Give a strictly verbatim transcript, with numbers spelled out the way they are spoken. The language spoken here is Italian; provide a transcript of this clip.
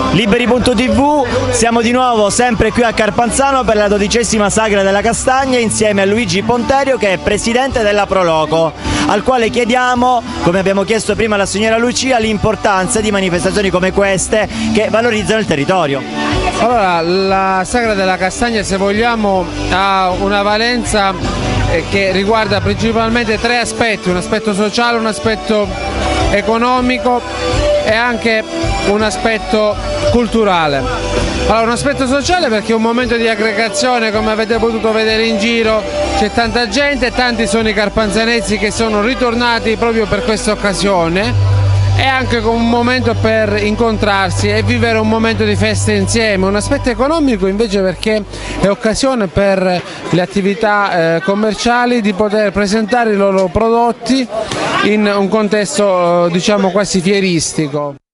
Liberi punto tivù, siamo di nuovo sempre qui a Carpanzano per la dodicesima Sagra della Castagna insieme a Luigi Ponterio, che è presidente della Proloco, al quale chiediamo, come abbiamo chiesto prima alla signora Lucia, l'importanza di manifestazioni come queste che valorizzano il territorio. Allora, la Sagra della Castagna, se vogliamo, ha una valenza che riguarda principalmente tre aspetti: un aspetto sociale, un aspetto economico e anche un aspetto culturale. Allora, un aspetto sociale perché è un momento di aggregazione, come avete potuto vedere in giro, c'è tanta gente e tanti sono i carpanzanesi che sono ritornati proprio per questa occasione. È anche un momento per incontrarsi e vivere un momento di festa insieme. Un aspetto economico invece perché è occasione per le attività eh, commerciali di poter presentare i loro prodotti in un contesto, diciamo, quasi fieristico.